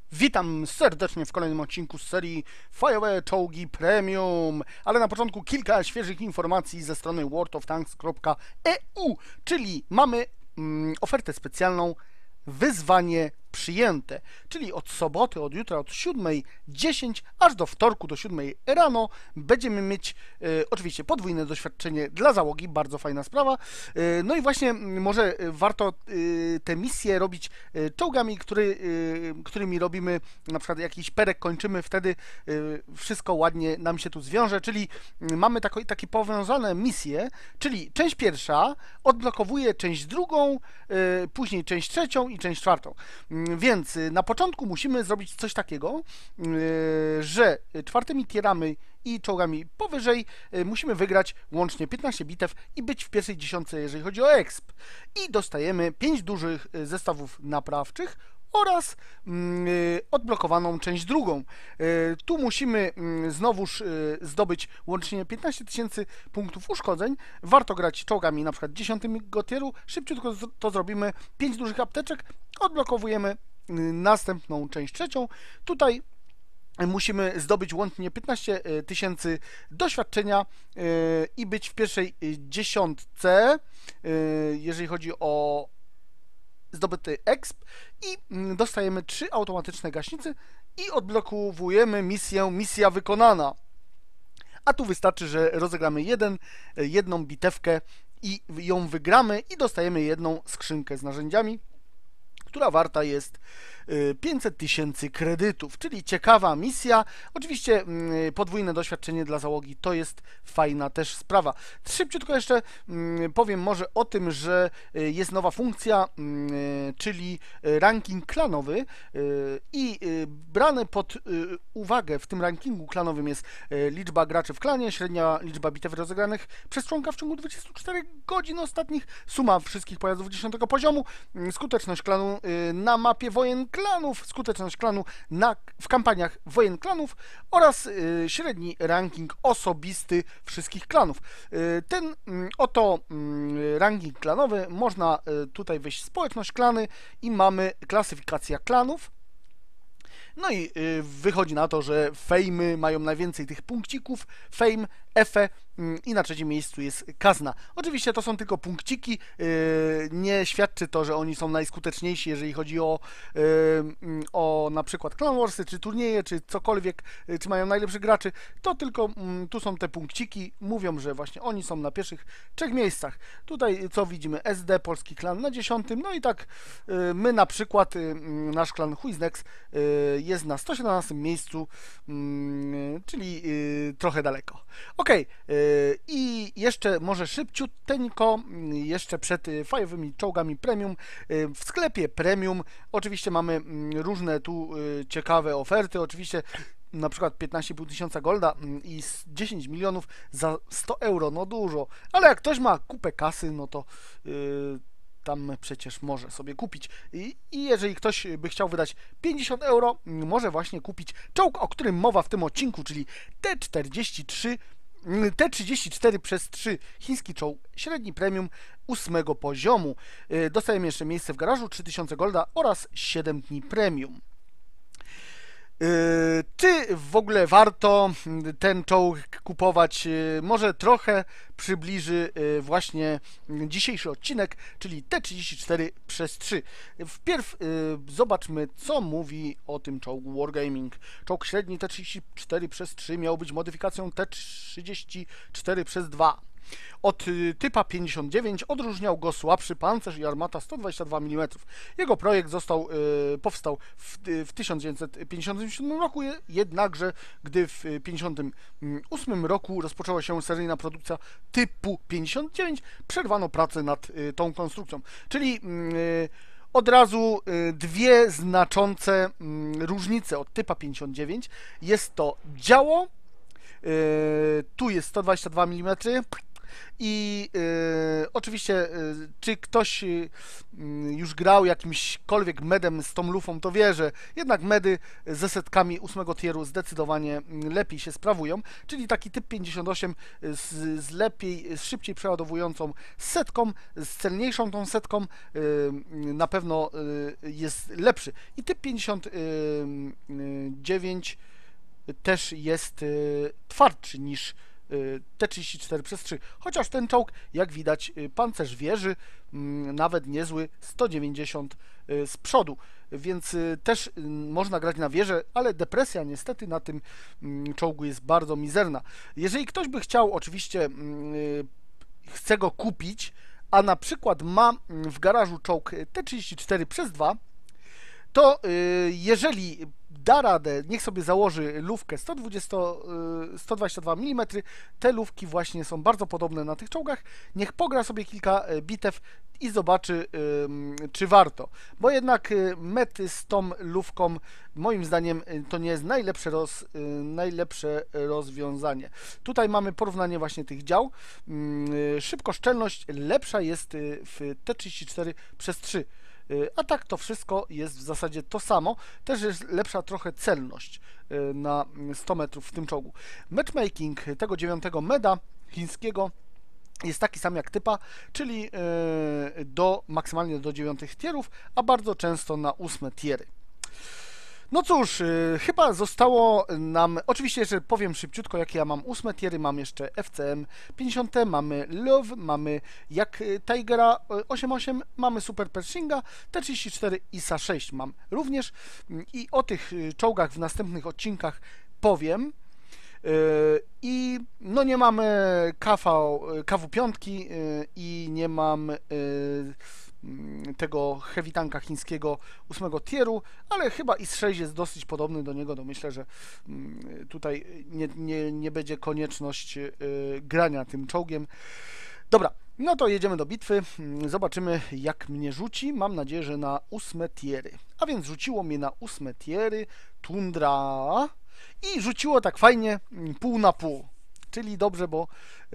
Witam serdecznie w kolejnym odcinku z serii Fajowe Czołgi Premium, ale na początku kilka świeżych informacji ze strony worldoftanks.eu, czyli mamy ofertę specjalną wyzwanie przyjęte, czyli od soboty, od jutra, od 7:10 aż do wtorku do 7 rano będziemy mieć oczywiście podwójne doświadczenie dla załogi, bardzo fajna sprawa. No i właśnie może warto te misje robić czołgami, którymi robimy na przykład jakiś perek, kończymy, wtedy wszystko ładnie nam się tu zwiąże, czyli mamy takie powiązane misje, czyli część pierwsza odblokowuje część drugą, później część trzecią i część czwartą. Więc na początku musimy zrobić coś takiego, że czwartymi tierami i czołgami powyżej musimy wygrać łącznie 15 bitew i być w pierwszej dziesiątce, jeżeli chodzi o exp. I dostajemy 5 dużych zestawów naprawczych oraz odblokowaną część drugą. Tu musimy znowuż zdobyć łącznie 15 000 punktów uszkodzeń. Warto grać czołgami na przykład 10 tieru. Szybciutko to zrobimy. 5 dużych apteczek. Odblokowujemy następną część trzecią. Tutaj musimy zdobyć łącznie 15 000 doświadczenia i być w pierwszej dziesiątce, jeżeli chodzi o zdobyty exp, i dostajemy 3 automatyczne gaśnice i odblokowujemy misja wykonana. A tu wystarczy, że rozegramy jedną bitewkę i ją wygramy i dostajemy jedną skrzynkę z narzędziami, która warta jest 500 000 kredytów, czyli ciekawa misja. Oczywiście podwójne doświadczenie dla załogi to jest fajna też sprawa. Szybciutko jeszcze powiem może o tym, że jest nowa funkcja, czyli ranking klanowy, i brane pod uwagę w tym rankingu klanowym jest liczba graczy w klanie, średnia liczba bitew rozegranych przez członka w ciągu 24 godzin ostatnich, suma wszystkich pojazdów 10 poziomu, skuteczność klanu na mapie wojen klanów, skuteczność klanu w kampaniach wojen klanów oraz średni ranking osobisty wszystkich klanów. Ten oto ranking klanowy, można tutaj wejść w społeczność klany i mamy klasyfikacja klanów. No i wychodzi na to, że fejmy mają najwięcej tych punkcików, fame, Efe, i na trzecim miejscu jest Kazna. Oczywiście to są tylko punkciki, nie świadczy to, że oni są najskuteczniejsi, jeżeli chodzi o na przykład Clan Warsy, czy turnieje, czy cokolwiek, czy mają najlepszych graczy, to tylko tu są te punkciki, mówią, że właśnie oni są na pierwszych 3 miejscach. Tutaj co widzimy, SD, polski klan na 10, no i tak my na przykład, nasz klan Huiznex jest na 117 miejscu, czyli trochę daleko. Ok, i jeszcze może szybciuteńko, jeszcze przed fajowymi czołgami premium, w sklepie premium oczywiście mamy różne tu ciekawe oferty, oczywiście na przykład 15,5 tysiąca golda i 10 milionów za 100 euro, no dużo, ale jak ktoś ma kupę kasy, no to tam przecież może sobie kupić. I jeżeli ktoś by chciał wydać 50 euro, może właśnie kupić czołg, o którym mowa w tym odcinku, czyli T34/3 chiński czołg średni premium 8 poziomu. Dostajemy jeszcze miejsce w garażu, 3000 golda oraz 7 dni premium. Czy w ogóle warto ten czołg kupować? Może trochę przybliży właśnie dzisiejszy odcinek, czyli T34/3. Wpierw zobaczmy, co mówi o tym czołgu Wargaming. Czołg średni T34/3 miał być modyfikacją T34/2. Od typa 59 odróżniał go słabszy pancerz i armata 122 mm. Jego projekt powstał w 1957 roku, jednakże gdy w 1958 roku rozpoczęła się seryjna produkcja typu 59, przerwano pracę nad tą konstrukcją. Czyli od razu dwie znaczące różnice od typa 59. Jest to działo, tu jest 122 mm, I oczywiście, czy ktoś już grał jakimśkolwiek medem z tą lufą, to wie, że jednak medy ze setkami 8 tieru zdecydowanie lepiej się sprawują, czyli taki typ 58 z szybciej przeładowującą setką, z celniejszą tą setką na pewno jest lepszy. I typ 59 też jest twardszy niż T-34/3, chociaż ten czołg, jak widać, pancerz wieży, nawet niezły, 190 z przodu, więc też można grać na wieżę, ale depresja niestety na tym czołgu jest bardzo mizerna. Jeżeli ktoś by chciał, oczywiście chce go kupić, a na przykład ma w garażu czołg T-34/2, to jeżeli da radę, niech sobie założy lufkę 122 mm, te lufki właśnie są bardzo podobne na tych czołgach, niech pogra sobie kilka bitew i zobaczy, czy warto, bo jednak met z tą lufką, moim zdaniem, to nie jest najlepsze rozwiązanie. Tutaj mamy porównanie właśnie tych dział. Szybkoszczelność lepsza jest w T-34/3. A tak to wszystko jest w zasadzie to samo. Też jest lepsza trochę celność na 100 metrów w tym czołgu. Matchmaking tego 9 meda chińskiego jest taki sam jak typa, czyli maksymalnie do 9 tierów, a bardzo często na 8 tiery. No cóż, chyba zostało nam, oczywiście jeszcze powiem szybciutko, jakie ja mam 8 tiery, mam jeszcze FCM 50, mamy Love, mamy jak Tigera 8.8, mamy Super Pershinga, T-34 i SA-6 mam również i o tych czołgach w następnych odcinkach powiem. I no nie mamy KW5 i nie mam tego heavy tanka chińskiego 8 tieru, ale chyba IS-6 jest dosyć podobny do niego, to myślę, że tutaj nie będzie konieczność grania tym czołgiem. Dobra, no to jedziemy do bitwy, zobaczymy jak mnie rzuci, mam nadzieję, że na 8 tiery. A więc rzuciło mnie na 8 tiery Tundra i rzuciło tak fajnie pół na pół, czyli dobrze, bo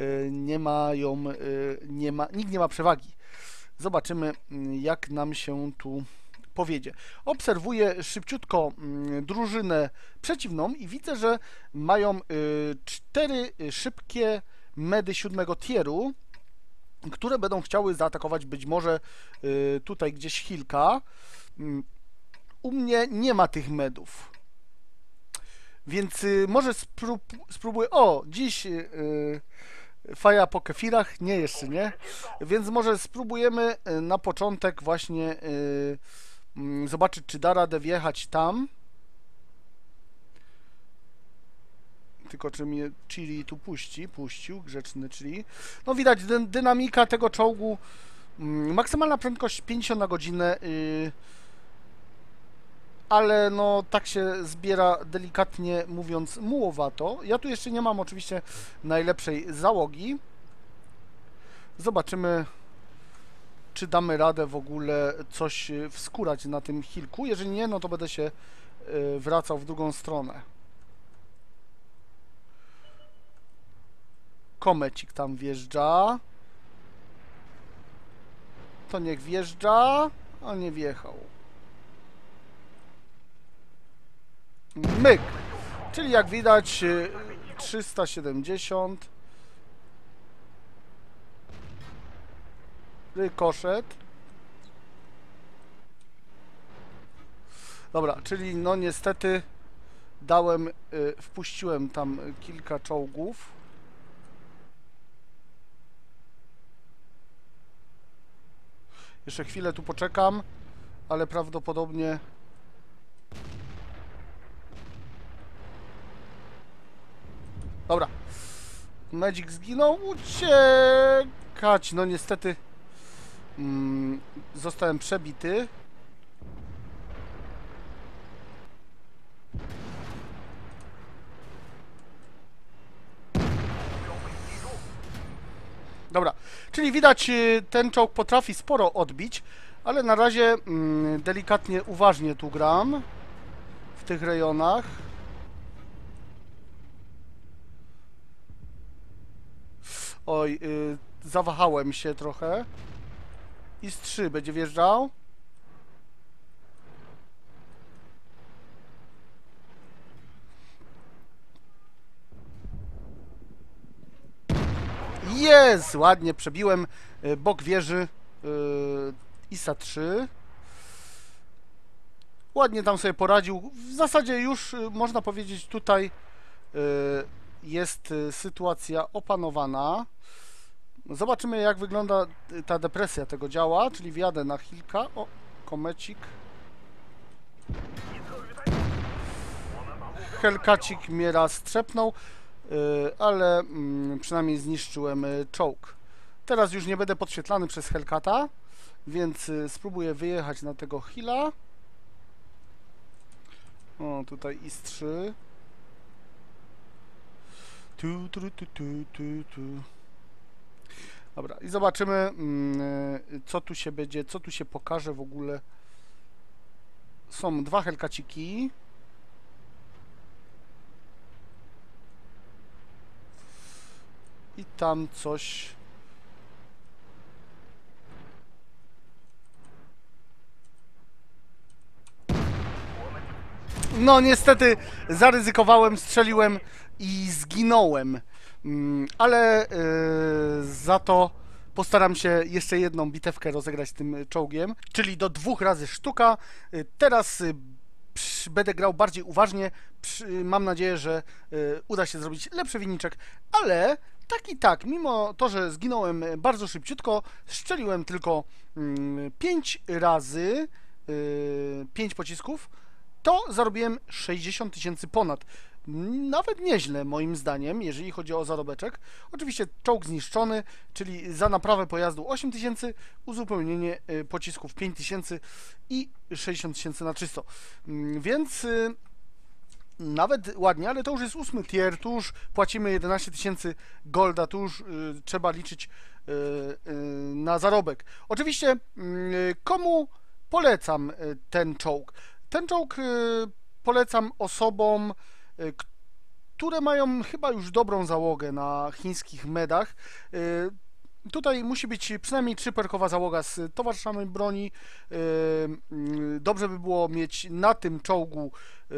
nikt nie ma przewagi. Zobaczymy, jak nam się tu powiedzie. Obserwuję szybciutko drużynę przeciwną i widzę, że mają 4 szybkie medy 7 tieru, które będą chciały zaatakować być może tutaj gdzieś Hilka. U mnie nie ma tych medów. Więc może spróbuję... O, dziś faja po kefirach? Nie, jeszcze nie. Więc może spróbujemy na początek właśnie zobaczyć, czy da radę wjechać tam. Tylko czy mnie Chili tu puścił, grzeczny Chili. No widać dynamika tego czołgu. Maksymalna prędkość 50 na godzinę. Ale no tak się zbiera, delikatnie mówiąc, mułowato. Ja tu jeszcze nie mam oczywiście najlepszej załogi. Zobaczymy, czy damy radę w ogóle coś wskórać na tym Hilku. Jeżeli nie, no to będę się wracał w drugą stronę. Komecik tam wjeżdża. To niech wjeżdża, a nie wjechał. Myk, czyli jak widać 370, rykoszet. Dobra, czyli no niestety wpuściłem tam kilka czołgów. Jeszcze chwilę tu poczekam, ale prawdopodobnie... Dobra. Magic zginął. Uciekać. No niestety zostałem przebity. Dobra. Czyli widać, ten czołg potrafi sporo odbić, ale na razie delikatnie, uważnie tu gram w tych rejonach. Oj, zawahałem się trochę. IS-3 będzie wjeżdżał. Jest! Ładnie przebiłem bok wieży ISA-3. Ładnie tam sobie poradził. W zasadzie już można powiedzieć tutaj jest sytuacja opanowana. Zobaczymy jak wygląda ta depresja tego działa, czyli wjadę na chwilkę. O, komecik. Hellcatik mnie raz strzepnął, ale przynajmniej zniszczyłem czołg. Teraz już nie będę podświetlany przez Hellcata, więc spróbuję wyjechać na tego Hilla. O, tutaj IS-3. Dobra, i zobaczymy, co tu się będzie, co tu się pokaże w ogóle. Są dwa Hellcatiki. I tam coś. No niestety zaryzykowałem, strzeliłem i zginąłem. Ale za to postaram się jeszcze jedną bitewkę rozegrać tym czołgiem, czyli do 2 razy sztuka. Teraz będę grał bardziej uważnie. Mam nadzieję, że uda się zrobić lepszy wyniczek, ale tak i tak, mimo to, że zginąłem bardzo szybciutko, strzeliłem tylko 5 razy 5 pocisków, to zarobiłem 60 000 ponad. Nawet nieźle moim zdaniem, jeżeli chodzi o zarobeczek. Oczywiście czołg zniszczony, czyli za naprawę pojazdu 8 000, uzupełnienie pocisków 5 000 i 60 000 na czysto. Więc nawet ładnie, ale to już jest 8 tier, tu już płacimy 11 000 golda, tu już trzeba liczyć na zarobek. Oczywiście komu polecam ten czołg? Ten czołg polecam osobom, które mają chyba już dobrą załogę na chińskich medach. Tutaj musi być przynajmniej 3-perkowa załoga z towarzyszami broni. Dobrze by było mieć na tym czołgu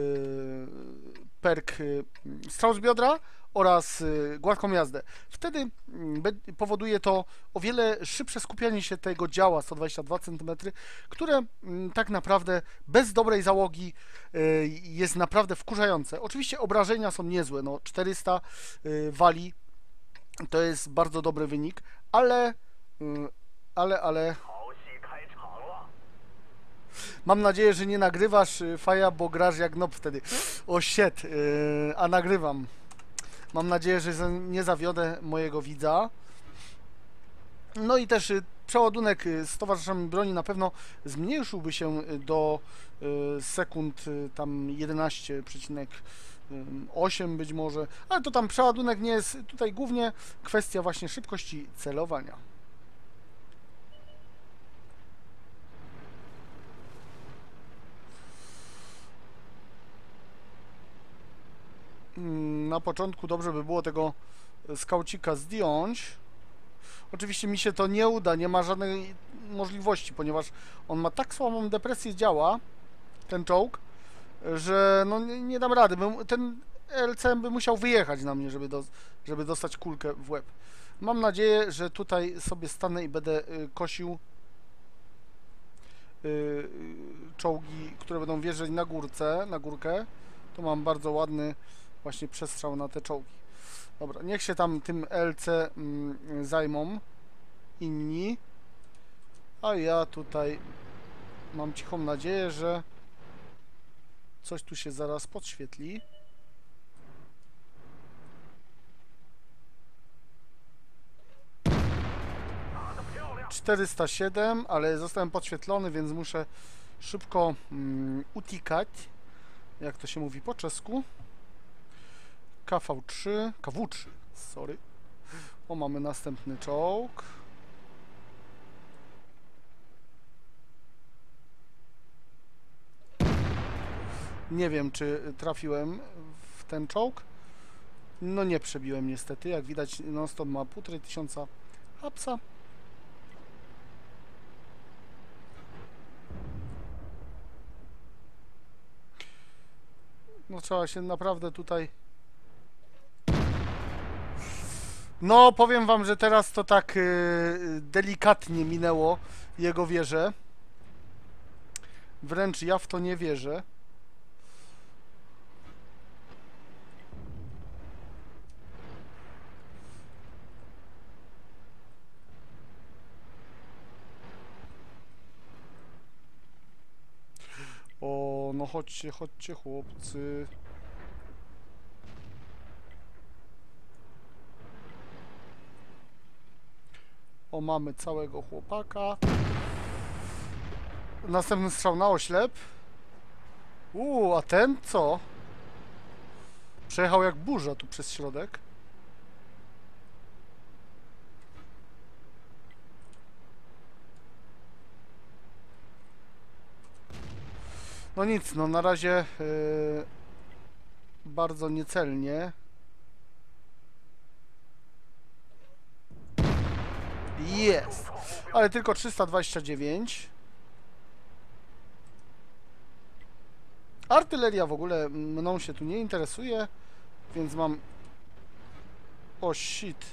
perk strzał z biodra oraz gładką jazdę. Wtedy powoduje to o wiele szybsze skupianie się tego działa 122 cm, które tak naprawdę bez dobrej załogi jest naprawdę wkurzające. Oczywiście obrażenia są niezłe, no 400 wali, to jest bardzo dobry wynik, ale mam nadzieję, że nie nagrywasz, Faja, bo grasz jak nob wtedy. O shit, a nagrywam. Mam nadzieję, że nie zawiodę mojego widza. No i też przeładunek z towarzyszami broni na pewno zmniejszyłby się do sekund tam 11,8 być może, ale to tam przeładunek nie jest tutaj głównie kwestia właśnie szybkości celowania. Na początku dobrze by było tego skaucika zdjąć. Oczywiście mi się to nie uda, nie ma żadnej możliwości, ponieważ on ma tak słabą depresję działa, ten czołg, że no nie dam rady. Ten LCM by musiał wyjechać na mnie, żeby dostać kulkę w łeb. Mam nadzieję, że tutaj sobie stanę i będę kosił czołgi, które będą wjeżdżać na górkę. To mam bardzo ładny właśnie przestrzał na te czołgi. Dobra, niech się tam tym LC zajmą inni, a ja tutaj mam cichą nadzieję, że coś tu się zaraz podświetli. ...407, ale zostałem podświetlony, więc muszę szybko utikać, jak to się mówi po czesku. KW3, sorry. O, mamy następny czołg. Nie wiem, czy trafiłem w ten czołg. No nie przebiłem niestety, jak widać non-stop ma 1500 hapsa. No trzeba się naprawdę tutaj... No powiem wam, że teraz to tak delikatnie minęło jego wieżę. Wręcz ja w to nie wierzę. O, no chodźcie, chodźcie chłopcy. O, mamy całego chłopaka. Następny strzał na oślep. A ten co? Przejechał jak burza tu przez środek. No nic, no na razie bardzo niecelnie. Jest! Ale tylko 329. Artyleria w ogóle mną się tu nie interesuje, więc mam... O shit.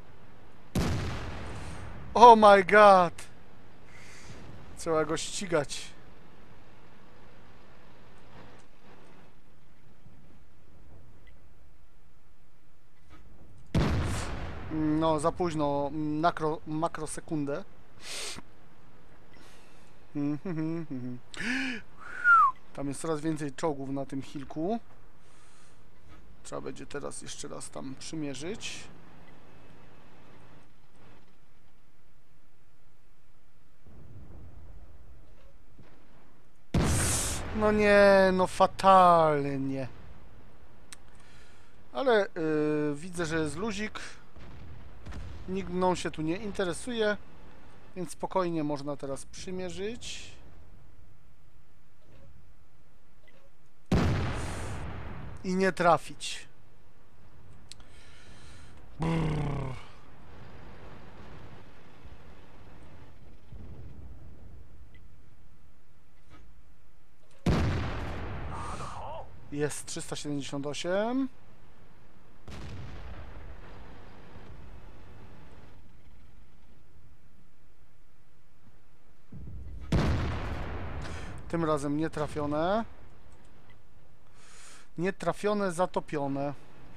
Oh my god. Trzeba go ścigać. No, za późno. Makrosekundę. Tam jest coraz więcej czołgów na tym hilku. Trzeba będzie teraz jeszcze raz tam przymierzyć. No nie, no fatalnie. Ale widzę, że jest luzik. Nikt mną się tu nie interesuje, więc spokojnie można teraz przymierzyć. I nie trafić. Brrr. Jest 378. Tym razem nie trafione. Nie trafione, zatopione.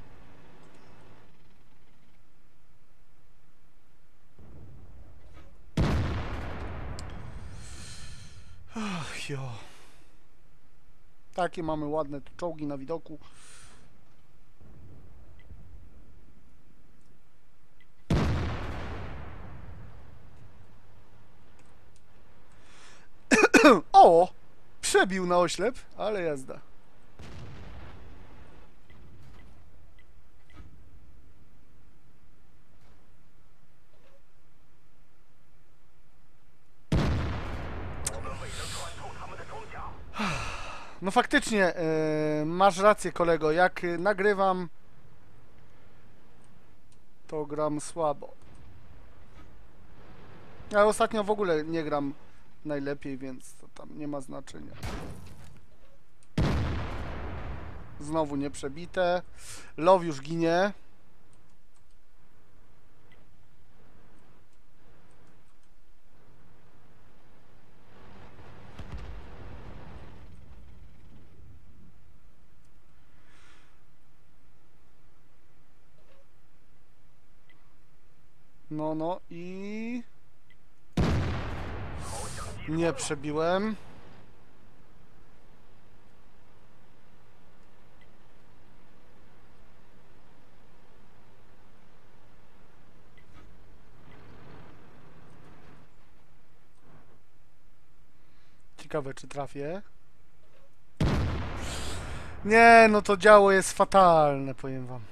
Ach, jo. Takie mamy ładne tu czołgi na widoku. O! Przebił na oślep, ale jazda. No faktycznie, masz rację kolego, jak nagrywam, to gram słabo. Ja ostatnio w ogóle nie gram najlepiej, więc to tam nie ma znaczenia. Znowu nieprzebite. Love już ginie. No i... Nie przebiłem. Ciekawe, czy trafię. Nie, no to działo jest fatalne, powiem wam.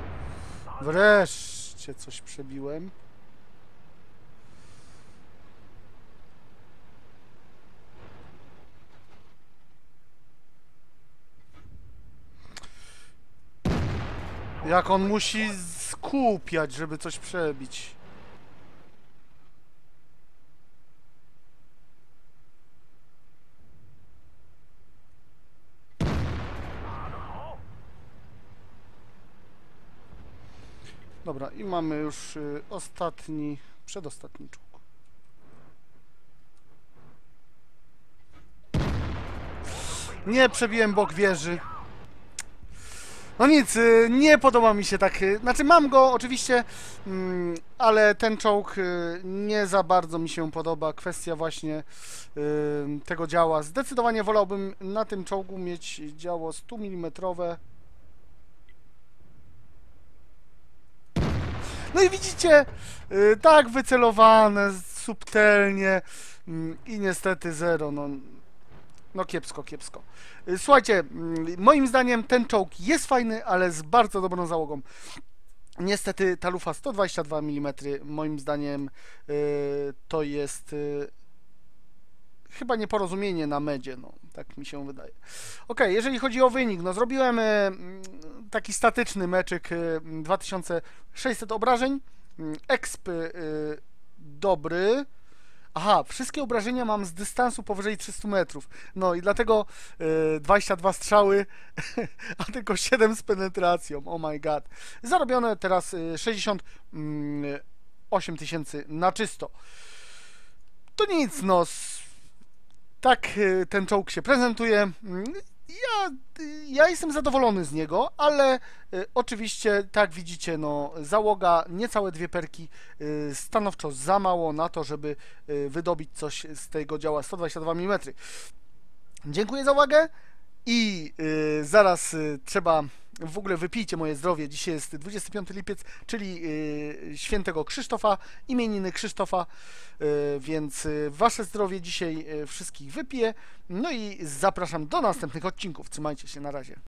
Wreszcie coś przebiłem. Jak on musi skupiać, żeby coś przebić. Dobra, i mamy już ostatni, przedostatni czołg. Nie przebiłem bok wieży. No nic, nie podoba mi się tak. Znaczy mam go oczywiście, ale ten czołg nie za bardzo mi się podoba. Kwestia właśnie tego działa. Zdecydowanie wolałbym na tym czołgu mieć działo 100 mm. No i widzicie, tak wycelowane, subtelnie i niestety zero. No kiepsko, kiepsko. Słuchajcie, moim zdaniem ten czołg jest fajny, ale z bardzo dobrą załogą. Niestety ta lufa 122 mm, moim zdaniem to jest chyba nieporozumienie na medzie, no, tak mi się wydaje. Ok, jeżeli chodzi o wynik, no zrobiłem taki statyczny meczyk, 2600 obrażeń, exp dobry. Aha, wszystkie obrażenia mam z dystansu powyżej 300 metrów. No i dlatego 22 strzały, a tylko 7 z penetracją. Oh my god. Zarobione teraz 68 000 na czysto. To nic, no. Tak ten czołg się prezentuje. Ja jestem zadowolony z niego, ale oczywiście, tak widzicie, no, załoga, niecałe 2 perki, stanowczo za mało na to, żeby wydobyć coś z tego działa 122 mm. Dziękuję za uwagę i zaraz trzeba, w ogóle wypijcie moje zdrowie, dzisiaj jest 25 lipiec, czyli świętego Krzysztofa, imieniny Krzysztofa, więc wasze zdrowie dzisiaj wszystkich wypiję, no i zapraszam do następnych odcinków, trzymajcie się, na razie.